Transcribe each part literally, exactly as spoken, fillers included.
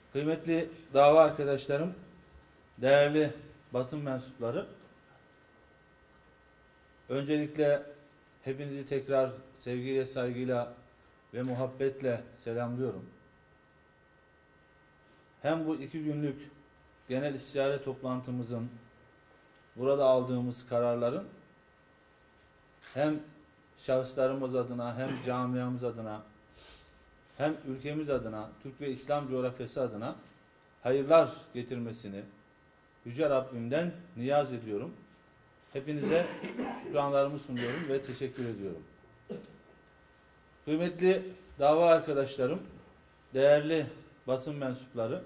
Kıymetli dava arkadaşlarım, değerli basın mensupları, öncelikle hepinizi tekrar sevgiyle, saygıyla ve muhabbetle selamlıyorum. Hem bu iki günlük genel istişare toplantımızın, burada aldığımız kararların hem şahıslarımız adına, hem camiamız adına, hem ülkemiz adına, Türk ve İslam coğrafyası adına hayırlar getirmesini Yüce Rabbimden niyaz ediyorum. Hepinize şükranlarımı sunuyorum ve teşekkür ediyorum. Kıymetli dava arkadaşlarım, değerli basın mensupları,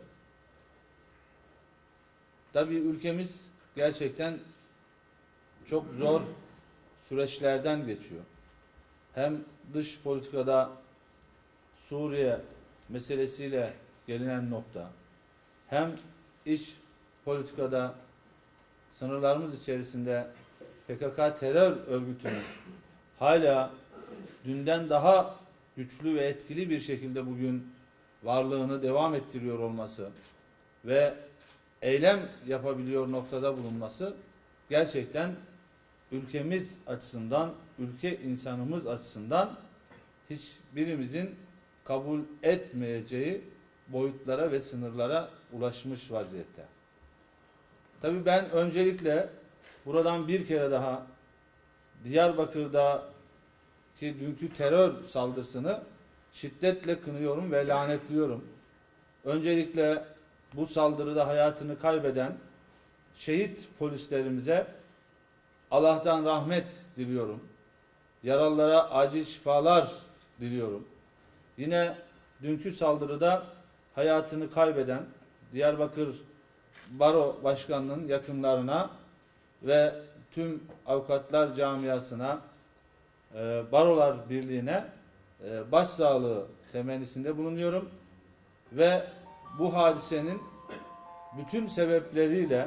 tabii ülkemiz gerçekten çok zor süreçlerden geçiyor. Hem dış politikada Suriye meselesiyle gelinen nokta, hem iç politikada sınırlarımız içerisinde P K K terör örgütünün hala dünden daha güçlü ve etkili bir şekilde bugün varlığını devam ettiriyor olması ve eylem yapabiliyor noktada bulunması gerçekten ülkemiz açısından, ülke insanımız açısından hiçbirimizin kabul etmeyeceği boyutlara ve sınırlara ulaşmış vaziyette. Tabii ben öncelikle buradan bir kere daha Diyarbakır'daki dünkü terör saldırısını şiddetle kınıyorum ve lanetliyorum. Öncelikle bu saldırıda hayatını kaybeden şehit polislerimize Allah'tan rahmet diliyorum. Yaralılara acil şifalar diliyorum. Yine dünkü saldırıda hayatını kaybeden Diyarbakır Baro Başkanı'nın yakınlarına ve tüm avukatlar camiasına, e, Barolar Birliği'ne e, başsağlığı temennisinde bulunuyorum. Ve bu hadisenin bütün sebepleriyle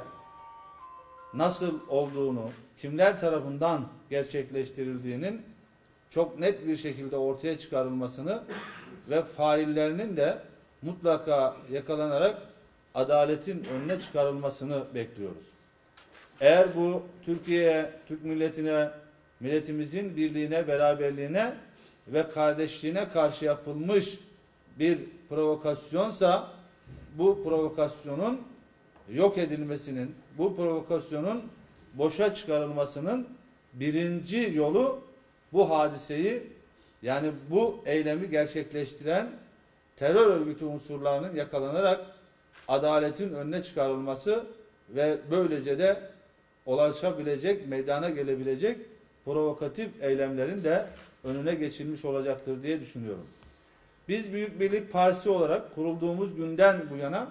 nasıl olduğunu, kimler tarafından gerçekleştirildiğinin çok net bir şekilde ortaya çıkarılmasını ve faillerinin de mutlaka yakalanarak adaletin önüne çıkarılmasını bekliyoruz. Eğer bu Türkiye'ye, Türk milletine, milletimizin birliğine, beraberliğine ve kardeşliğine karşı yapılmış bir provokasyonsa, bu provokasyonun yok edilmesinin, bu provokasyonun boşa çıkarılmasının birinci yolu bu hadiseyi, yani bu eylemi gerçekleştiren terör örgütü unsurlarının yakalanarak adaletin önüne çıkarılması ve böylece de ulaşabilecek, meydana gelebilecek provokatif eylemlerin de önüne geçilmiş olacaktır diye düşünüyorum. Biz Büyük Birlik Partisi olarak kurulduğumuz günden bu yana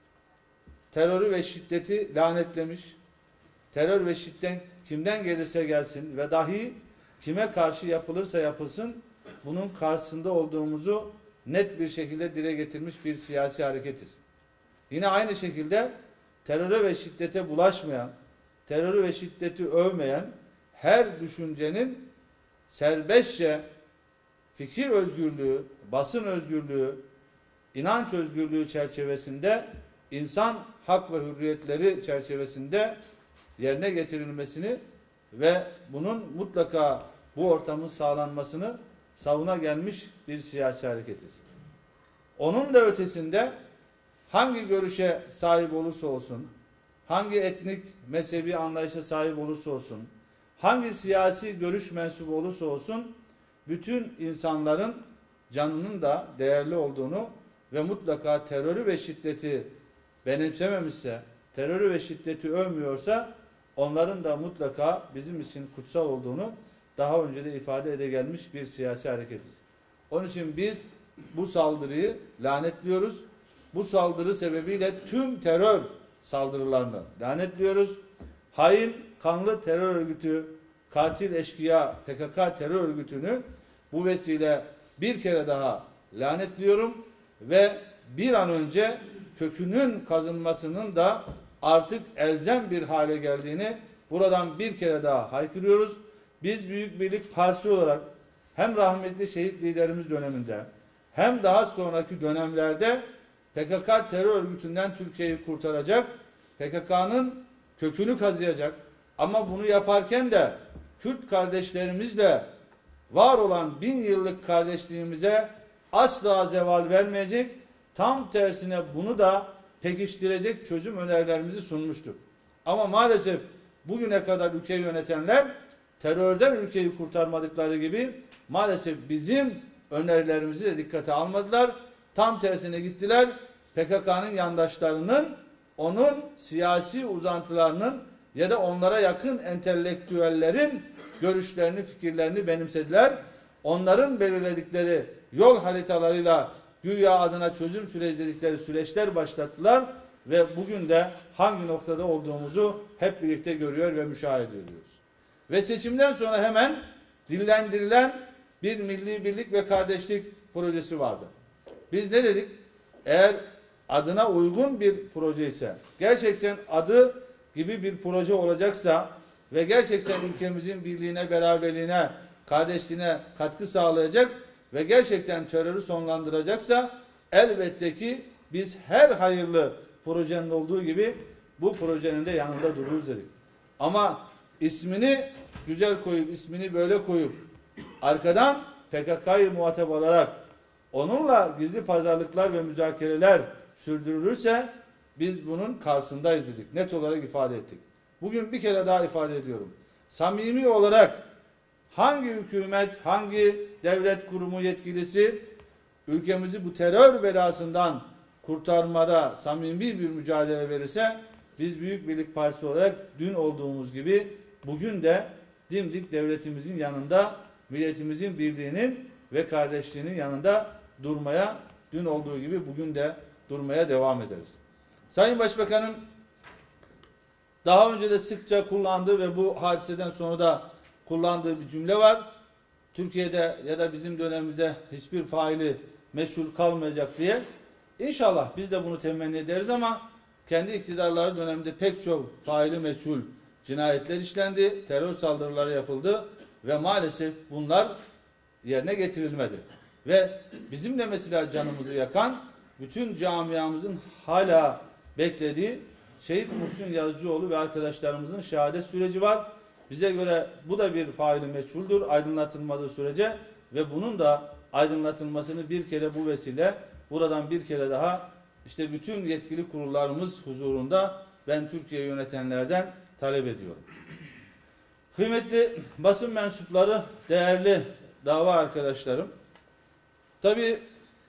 terörü ve şiddeti lanetlemiş, terör ve şiddet kimden gelirse gelsin ve dahi kime karşı yapılırsa yapılsın bunun karşısında olduğumuzu net bir şekilde dile getirmiş bir siyasi hareketiz. Yine aynı şekilde teröre ve şiddete bulaşmayan, terörü ve şiddeti övmeyen her düşüncenin serbestçe fikir özgürlüğü, basın özgürlüğü, inanç özgürlüğü çerçevesinde, insan hak ve hürriyetleri çerçevesinde yerine getirilmesini ve bunun mutlaka bu ortamın sağlanmasını savuna gelmiş bir siyasi hareketiz. Onun da ötesinde hangi görüşe sahip olursa olsun, hangi etnik, mezhebi anlayışa sahip olursa olsun, hangi siyasi görüş mensubu olursa olsun, bütün insanların canının da değerli olduğunu ve mutlaka terörü ve şiddeti benimsememişse, terörü ve şiddeti övmüyorsa, onların da mutlaka bizim için kutsal olduğunu daha önce de ifade ede gelmiş bir siyasi hareketiz. Onun için biz bu saldırıyı lanetliyoruz. Bu saldırı sebebiyle tüm terör saldırılarını lanetliyoruz. Hain, kanlı terör örgütü, katil eşkıya P K K terör örgütünü bu vesile bir kere daha lanetliyorum ve bir an önce kökünün kazınmasının da artık elzem bir hale geldiğini buradan bir kere daha haykırıyoruz. Biz Büyük Birlik Partisi olarak hem rahmetli şehit liderimiz döneminde hem daha sonraki dönemlerde P K K terör örgütünden Türkiye'yi kurtaracak, P K K'nın kökünü kazıyacak. Ama bunu yaparken de Kürt kardeşlerimizle var olan bin yıllık kardeşliğimize asla zeval vermeyecek, tam tersine bunu da pekiştirecek çözüm önerilerimizi sunmuştuk. Ama maalesef bugüne kadar ülkeyi yönetenler terörden ülkeyi kurtarmadıkları gibi maalesef bizim önerilerimizi de dikkate almadılar. Tam tersine gittiler. P K K'nın yandaşlarının, onun siyasi uzantılarının ya da onlara yakın entelektüellerin görüşlerini, fikirlerini benimsediler. Onların belirledikleri yol haritalarıyla güya adına çözüm süreci dedikleri süreçler başlattılar ve bugün de hangi noktada olduğumuzu hep birlikte görüyor ve müşahede ediyoruz. Ve seçimden sonra hemen dillendirilen bir milli birlik ve kardeşlik projesi vardı. Biz ne dedik? Eğer adına uygun bir proje ise, gerçekten adı gibi bir proje olacaksa ve gerçekten ülkemizin birliğine, beraberliğine, kardeşliğine katkı sağlayacak ve gerçekten terörü sonlandıracaksa elbette ki biz her hayırlı projenin olduğu gibi bu projenin de yanında dururuz dedik. Ama ismini güzel koyup, ismini böyle koyup arkadan P K K'yı muhatap alarak onunla gizli pazarlıklar ve müzakereler sürdürülürse biz bunun karşısındayız dedik. Net olarak ifade ettik. Bugün bir kere daha ifade ediyorum. Samimi olarak hangi hükümet, hangi devlet kurumu yetkilisi ülkemizi bu terör belasından kurtarmada samimi bir mücadele verirse biz Büyük Birlik Partisi olarak dün olduğumuz gibi bugün de dimdik devletimizin yanında, milletimizin birliğinin ve kardeşliğinin yanında durmaya, dün olduğu gibi bugün de durmaya devam ederiz. Sayın Başbakanım daha önce de sıkça kullandığı ve bu hadiseden sonra da kullandığı bir cümle var. Türkiye'de ya da bizim dönemimizde hiçbir faili meşhur kalmayacak diye. İnşallah biz de bunu temenni ederiz ama kendi iktidarları döneminde pek çok faili meçhul cinayetler işlendi, terör saldırıları yapıldı ve maalesef bunlar yerine getirilmedi. Ve bizim de mesela canımızı yakan, bütün camiamızın hala beklediği Şehit Muhsin Yazıcıoğlu ve arkadaşlarımızın şehadet süreci var. Bize göre bu da bir faili meçhuldür aydınlatılmadığı sürece ve bunun da aydınlatılmasını bir kere bu vesile buradan bir kere daha işte bütün yetkili kurullarımız huzurunda ben Türkiye yönetenlerden talep ediyorum. Kıymetli basın mensupları, değerli dava arkadaşlarım, tabii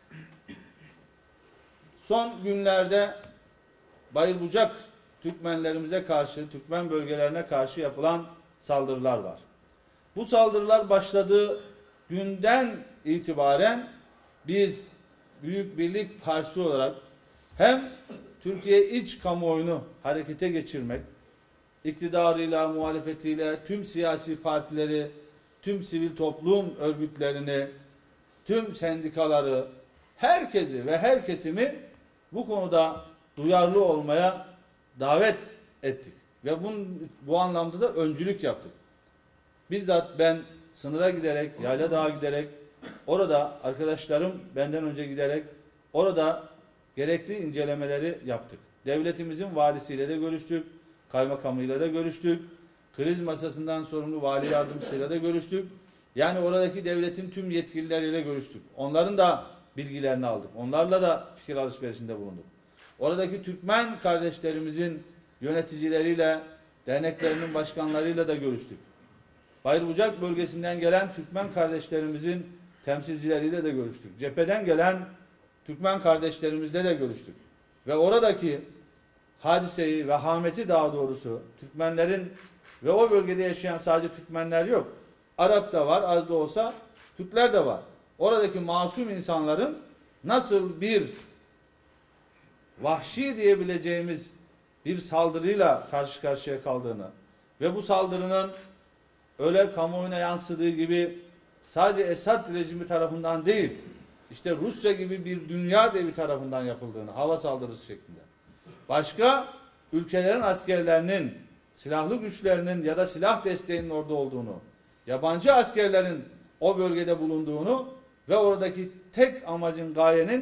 son günlerde Bayırbucak Türkmenlerimize karşı, Türkmen bölgelerine karşı yapılan saldırılar var. Bu saldırılar başladığı günden itibaren biz Büyük Birlik Partisi olarak hem Türkiye iç kamuoyunu harekete geçirmek, iktidarıyla, muhalefetiyle, tüm siyasi partileri, tüm sivil toplum örgütlerini, tüm sendikaları, herkesi ve her kesimi bu konuda duyarlı olmaya davet ettik. Ve bunun, bu anlamda da öncülük yaptık. Bizzat ben sınıra giderek, Yayladağ'a giderek, orada arkadaşlarım benden önce giderek, orada gerekli incelemeleri yaptık. Devletimizin valisiyle de görüştük, kaymakamıyla da görüştük, kriz masasından sorumlu vali yardımcısıyla da görüştük. Yani oradaki devletin tüm yetkilileriyle görüştük. Onların da bilgilerini aldık. Onlarla da fikir alışverişinde bulunduk. Oradaki Türkmen kardeşlerimizin yöneticileriyle, derneklerinin başkanlarıyla da görüştük. Bayırbucak bölgesinden gelen Türkmen kardeşlerimizin temsilcileriyle de görüştük. Cepheden gelen Türkmen kardeşlerimizle de görüştük. Ve oradaki hadiseyi, vehameti daha doğrusu Türkmenlerin ve o bölgede yaşayan sadece Türkmenler yok. Arap da var, az da olsa Türkler de var. Oradaki masum insanların nasıl bir vahşi diyebileceğimiz bir saldırıyla karşı karşıya kaldığını ve bu saldırının öyle kamuoyuna yansıdığı gibi sadece Esad rejimi tarafından değil, işte Rusya gibi bir dünya devi tarafından yapıldığını, hava saldırısı şeklinde. Başka ülkelerin askerlerinin, silahlı güçlerinin ya da silah desteğinin orada olduğunu, yabancı askerlerin o bölgede bulunduğunu ve oradaki tek amacın, gayenin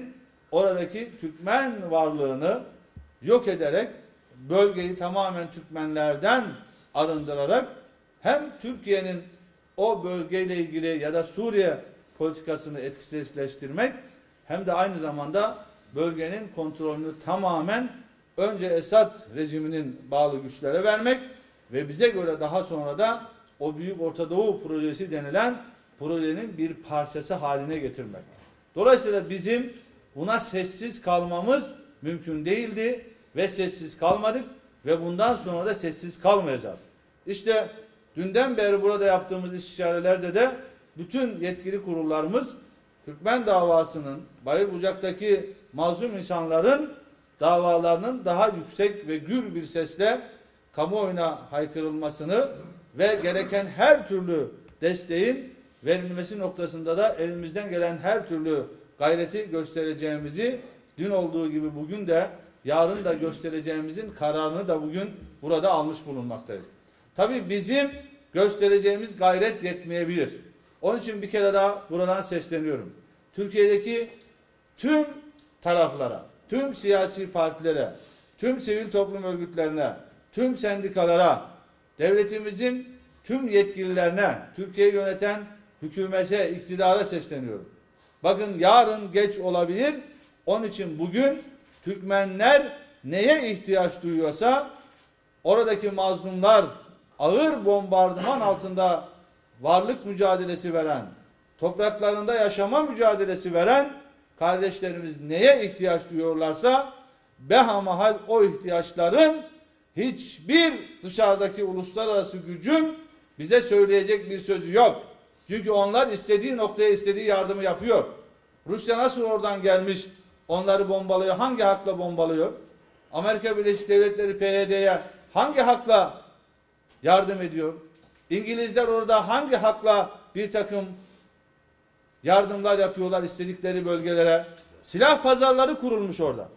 oradaki Türkmen varlığını yok ederek, bölgeyi tamamen Türkmenlerden arındırarak hem Türkiye'nin o bölgeyle ilgili ya da Suriye politikasını etkisizleştirmek hem de aynı zamanda bölgenin kontrolünü tamamen önce Esad rejiminin bağlı güçlere vermek ve bize göre daha sonra da o Büyük Orta Doğu Projesi denilen projenin bir parçası haline getirmek. Dolayısıyla bizim buna sessiz kalmamız mümkün değildi ve sessiz kalmadık ve bundan sonra da sessiz kalmayacağız. İşte dünden beri burada yaptığımız istişarelerde de bütün yetkili kurullarımız Türkmen davasının, Bayırbucak'taki mazlum insanların davalarının daha yüksek ve gür bir sesle kamuoyuna haykırılmasını ve gereken her türlü desteğin verilmesi noktasında da elimizden gelen her türlü gayreti göstereceğimizi, dün olduğu gibi bugün de yarın da göstereceğimizin kararını da bugün burada almış bulunmaktayız. Tabii bizim göstereceğimiz gayret yetmeyebilir. Onun için bir kere daha buradan sesleniyorum. Türkiye'deki tüm taraflara, tüm siyasi partilere, tüm sivil toplum örgütlerine, tüm sendikalara, devletimizin tüm yetkililerine, Türkiye'yi yöneten hükümete, iktidara sesleniyorum. Bakın yarın geç olabilir. Onun için bugün Türkmenler neye ihtiyaç duyuyorsa oradaki mazlumlar ağır bombardıman altında varlık mücadelesi veren, topraklarında yaşama mücadelesi veren kardeşlerimiz neye ihtiyaç duyuyorlarsa behamahal o ihtiyaçların hiçbir dışarıdaki uluslararası gücün bize söyleyecek bir sözü yok. Çünkü onlar istediği noktaya istediği yardımı yapıyor. Rusya nasıl oradan gelmiş onları bombalıyor? Hangi hakla bombalıyor? Amerika Birleşik Devletleri P Y D'ye hangi hakla yardım ediyor? İngilizler orada hangi hakla bir takım yardımlar yapıyorlar istedikleri bölgelere? Silah pazarları kurulmuş orada.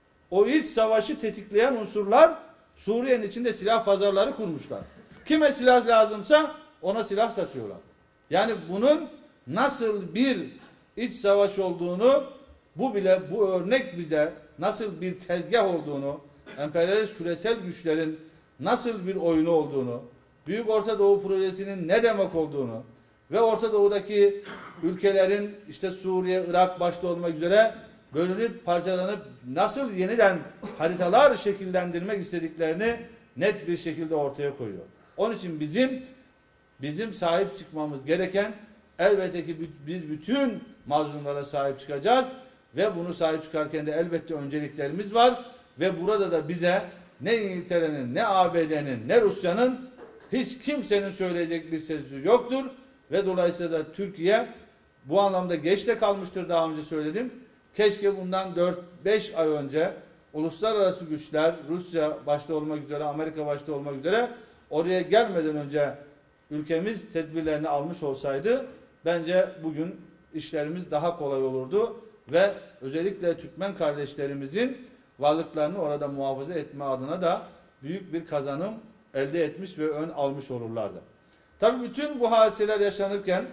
O iç savaşı tetikleyen unsurlar Suriye'nin içinde silah pazarları kurmuşlar. Kime silah lazımsa ona silah satıyorlar. Yani bunun nasıl bir iç savaş olduğunu, bu bile bu örnek bize nasıl bir tezgah olduğunu, emperyalist küresel güçlerin nasıl bir oyunu olduğunu, Büyük Orta Doğu Projesi'nin ne demek olduğunu ve Orta Doğu'daki ülkelerin işte Suriye, Irak başta olmak üzere bölünüp parçalanıp nasıl yeniden haritalar şekillendirmek istediklerini net bir şekilde ortaya koyuyor. Onun için bizim bizim sahip çıkmamız gereken elbette ki biz bütün mazlumlara sahip çıkacağız ve bunu sahip çıkarken de elbette önceliklerimiz var ve burada da bize ne İngiltere'nin, ne A B D'nin, ne Rusya'nın hiç kimsenin söyleyecek bir sözü yoktur ve dolayısıyla da Türkiye bu anlamda geç de kalmıştır, daha önce söyledim. Keşke bundan dört beş ay önce uluslararası güçler, Rusya başta olmak üzere, Amerika başta olmak üzere oraya gelmeden önce ülkemiz tedbirlerini almış olsaydı bence bugün işlerimiz daha kolay olurdu ve özellikle Türkmen kardeşlerimizin varlıklarını orada muhafaza etme adına da büyük bir kazanım elde etmiş ve ön almış olurlardı. Tabii bütün bu hadiseler yaşanırken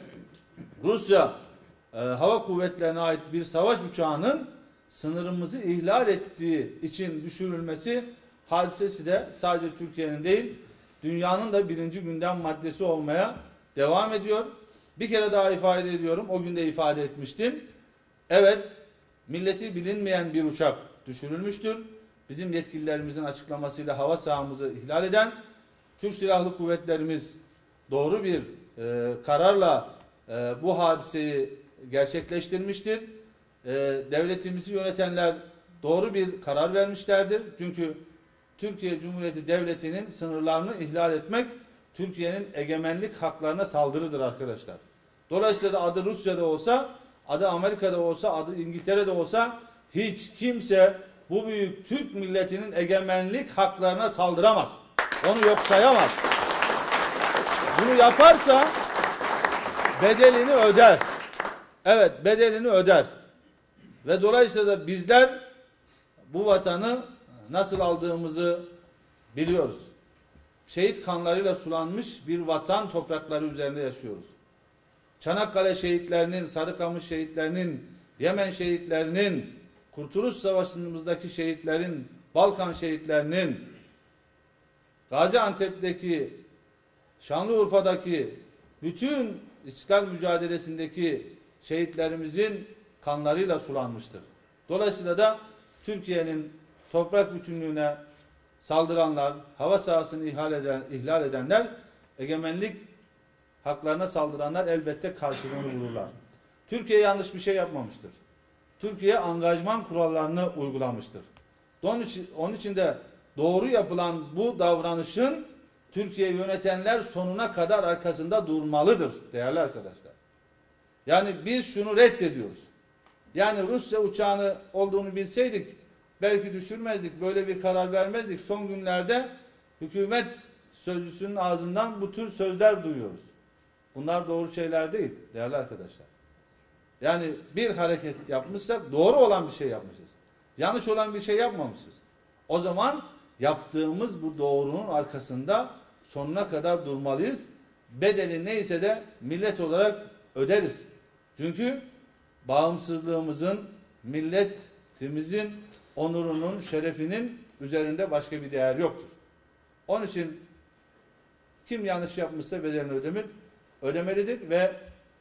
Rusya e, hava kuvvetlerine ait bir savaş uçağının sınırımızı ihlal ettiği için düşürülmesi hadisesi de sadece Türkiye'nin değil, dünyanın da birinci gündem maddesi olmaya devam ediyor. Bir kere daha ifade ediyorum, o gün de ifade etmiştim. Evet, milleti bilinmeyen bir uçak düşürülmüştür. Bizim yetkililerimizin açıklamasıyla hava sahamızı ihlal eden, Türk Silahlı Kuvvetlerimiz doğru bir e, kararla e, bu hadiseyi gerçekleştirmiştir. E, devletimizi yönetenler doğru bir karar vermişlerdir. Çünkü Türkiye Cumhuriyeti Devleti'nin sınırlarını ihlal etmek Türkiye'nin egemenlik haklarına saldırıdır arkadaşlar. Dolayısıyla da adı Rusya'da olsa, adı Amerika'da olsa, adı İngiltere'de olsa hiç kimse bu büyük Türk milletinin egemenlik haklarına saldıramaz. Onu yok sayamaz. Bunu yaparsa bedelini öder. Evet, bedelini öder. Ve dolayısıyla da bizler bu vatanı nasıl aldığımızı biliyoruz. Şehit kanlarıyla sulanmış bir vatan toprakları üzerinde yaşıyoruz. Çanakkale şehitlerinin, Sarıkamış şehitlerinin, Yemen şehitlerinin Kurtuluş Savaşı'mızdaki şehitlerin, Balkan şehitlerinin, Gaziantep'teki, Şanlıurfa'daki bütün İstiklal mücadelesindeki şehitlerimizin kanlarıyla sulanmıştır. Dolayısıyla da Türkiye'nin toprak bütünlüğüne saldıranlar, hava sahasını ihlal, eden, ihlal edenler, egemenlik haklarına saldıranlar elbette karşılığını bulurlar. Türkiye yanlış bir şey yapmamıştır. Türkiye angajman kurallarını uygulamıştır. Onun için, onun için de doğru yapılan bu davranışın Türkiye yönetenler sonuna kadar arkasında durmalıdır değerli arkadaşlar. Yani biz şunu reddediyoruz. Yani Rusya uçağını olduğunu bilseydik belki düşürmezdik, böyle bir karar vermezdik. Son günlerde hükümet sözcüsünün ağzından bu tür sözler duyuyoruz. Bunlar doğru şeyler değil değerli arkadaşlar. Yani bir hareket yapmışsak doğru olan bir şey yapmışız. Yanlış olan bir şey yapmamışız. O zaman yaptığımız bu doğrunun arkasında sonuna kadar durmalıyız. Bedeli neyse de millet olarak öderiz. Çünkü bağımsızlığımızın, milletimizin onurunun, şerefinin üzerinde başka bir değer yoktur. Onun için kim yanlış yapmışsa bedelini ödemir, ödemelidir ve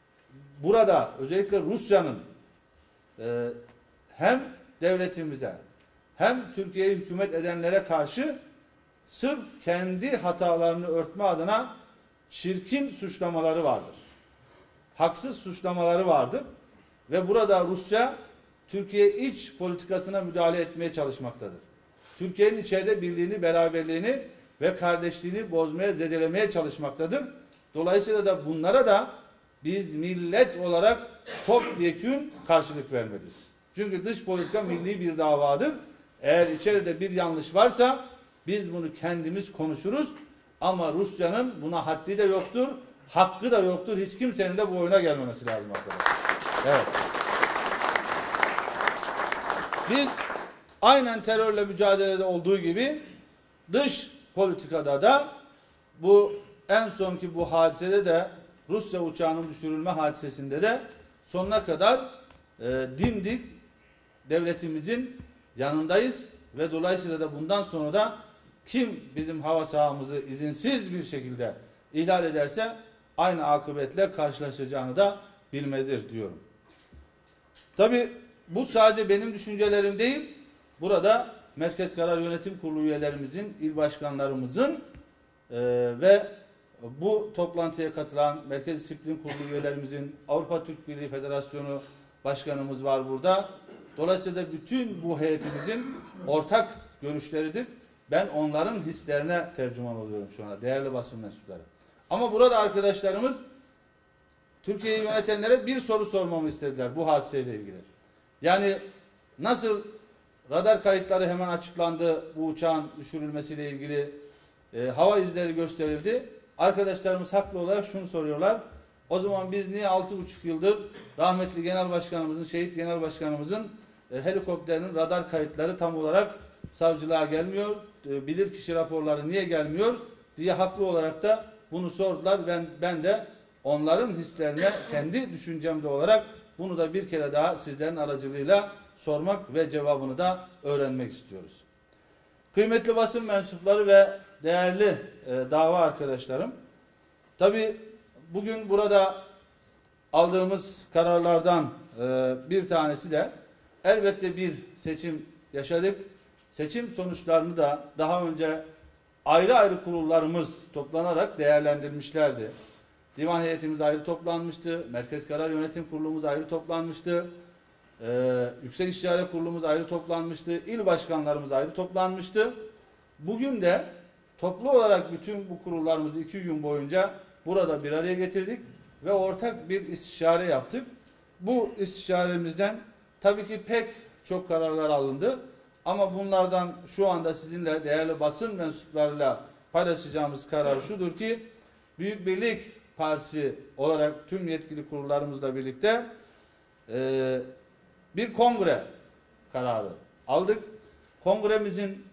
burada özellikle Rusya'nın e, hem devletimize hem Türkiye'yi hükümet edenlere karşı sırf kendi hatalarını örtme adına çirkin suçlamaları vardır. Haksız suçlamaları vardır ve burada Rusya Türkiye iç politikasına müdahale etmeye çalışmaktadır. Türkiye'nin içeride birliğini, beraberliğini ve kardeşliğini bozmaya, zedelemeye çalışmaktadır. Dolayısıyla da bunlara da biz millet olarak topyekün karşılık vermeliyiz. Çünkü dış politika milli bir davadır. Eğer içeride bir yanlış varsa biz bunu kendimiz konuşuruz ama Rusya'nın buna haddi de yoktur, hakkı da yoktur. Hiç kimsenin de bu oyuna gelmemesi lazım arkadaşlar. Evet. Biz aynen terörle mücadelede olduğu gibi dış politikada da bu en sonki bu hadisede de Rusya uçağının düşürülme hadisesinde de sonuna kadar e, dimdik devletimizin yanındayız ve dolayısıyla da bundan sonra da kim bizim hava sahamızı izinsiz bir şekilde ihlal ederse aynı akıbetle karşılaşacağını da bilmelidir diyorum. Tabi bu sadece benim düşüncelerim değil, burada Merkez Karar Yönetim Kurulu üyelerimizin, il başkanlarımızın e, ve bu toplantıya katılan Merkez Disiplin Kurulu üyelerimizin, Avrupa Türk Birliği Federasyonu Başkanımız var burada. Dolayısıyla bütün bu heyetimizin ortak görüşleridir. Ben onların hislerine tercüman oluyorum şu anda değerli basın mensupları. Ama burada arkadaşlarımız Türkiye'yi yönetenlere bir soru sormamı istediler bu hadiseyle ilgili. Yani nasıl radar kayıtları hemen açıklandı, bu uçağın düşürülmesiyle ilgili e, hava izleri gösterildi. Arkadaşlarımız haklı olarak şunu soruyorlar. O zaman biz niye altı buçuk yıldır rahmetli genel başkanımızın, şehit genel başkanımızın e, helikopterinin radar kayıtları tam olarak savcılığa gelmiyor, e, bilirkişi raporları niye gelmiyor diye haklı olarak da bunu sordular. Ben, ben de onların hislerine kendi düşüncemde olarak bunu da bir kere daha sizlerin aracılığıyla sormak ve cevabını da öğrenmek istiyoruz. Kıymetli basın mensupları ve değerli e, dava arkadaşlarım, tabi bugün burada aldığımız kararlardan e, bir tanesi de elbette bir seçim yaşadık. Seçim sonuçlarını da daha önce ayrı ayrı kurullarımız toplanarak değerlendirmişlerdi. Divan heyetimiz ayrı toplanmıştı. Merkez Karar Yönetim Kurulumuz ayrı toplanmıştı. Ee, Yüksek İstişare Kurulumuz ayrı toplanmıştı. İl başkanlarımız ayrı toplanmıştı. Bugün de toplu olarak bütün bu kurullarımızı iki gün boyunca burada bir araya getirdik ve ortak bir istişare yaptık. Bu istişaremizden tabii ki pek çok kararlar alındı. Ama bunlardan şu anda sizinle değerli basın mensuplarıyla paylaşacağımız karar şudur ki Büyük Birlik Partisi olarak tüm yetkili kurullarımızla birlikte e, bir kongre kararı aldık. Kongremizin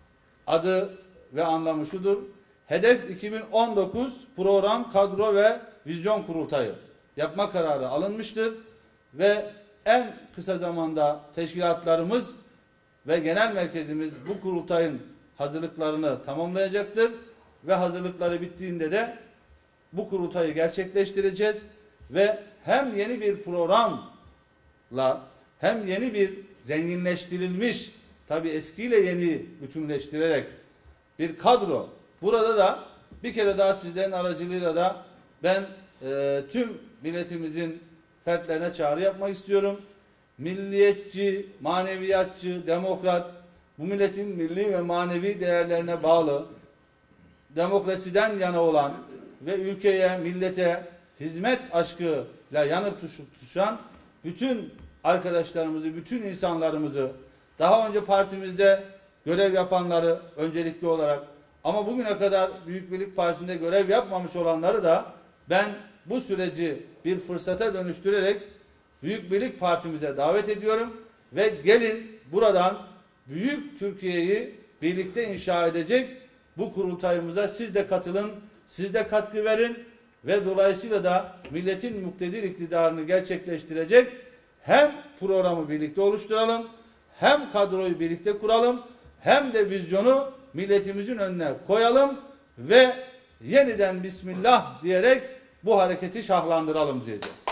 adı ve anlamı şudur. Hedef iki bin on dokuz Program, Kadro ve Vizyon Kurultayı yapma kararı alınmıştır ve en kısa zamanda teşkilatlarımız ve genel merkezimiz bu kurultayın hazırlıklarını tamamlayacaktır ve hazırlıkları bittiğinde de bu kurultayı gerçekleştireceğiz ve hem yeni bir programla hem yeni bir zenginleştirilmiş, tabi eskiyle yeni bütünleştirerek bir kadro. Burada da bir kere daha sizlerin aracılığıyla da ben e, tüm milletimizin fertlerine çağrı yapmak istiyorum. Milliyetçi, maneviyatçı, demokrat, bu milletin milli ve manevi değerlerine bağlı, demokrasiden yana olan ve ülkeye, millete hizmet aşkıyla yanıp tutuşan bütün arkadaşlarımızı, bütün insanlarımızı, daha önce partimizde görev yapanları öncelikli olarak ama bugüne kadar Büyük Birlik Partisi'nde görev yapmamış olanları da ben bu süreci bir fırsata dönüştürerek Büyük Birlik Partimize davet ediyorum ve gelin buradan büyük Türkiye'yi birlikte inşa edecek bu kurultayımıza siz de katılın, siz de katkı verin ve dolayısıyla da milletin muktedir iktidarını gerçekleştirecek hem programı birlikte oluşturalım, hem kadroyu birlikte kuralım, hem de vizyonu milletimizin önüne koyalım ve yeniden Bismillah diyerek bu hareketi şahlandıralım diyeceğiz.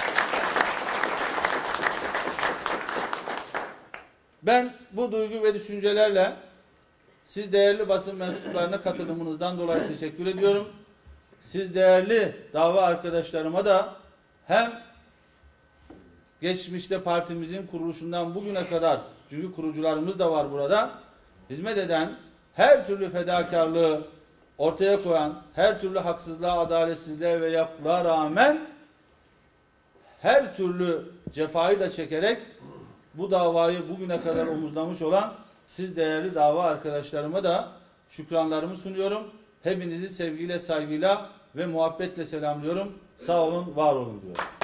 Ben bu duygu ve düşüncelerle siz değerli basın mensuplarına katılımınızdan dolayı teşekkür ediyorum. Siz değerli dava arkadaşlarıma da hem geçmişte partimizin kuruluşundan bugüne kadar, çünkü kurucularımız da var burada, hizmet eden, her türlü fedakarlığı ortaya koyan, her türlü haksızlığa, adaletsizliğe ve yapılara rağmen her türlü cefayı da çekerek bu davayı bugüne kadar omuzlamış olan siz değerli dava arkadaşlarıma da şükranlarımı sunuyorum. Hepinizi sevgiyle, saygıyla ve muhabbetle selamlıyorum. Sağ olun, var olun diyorum.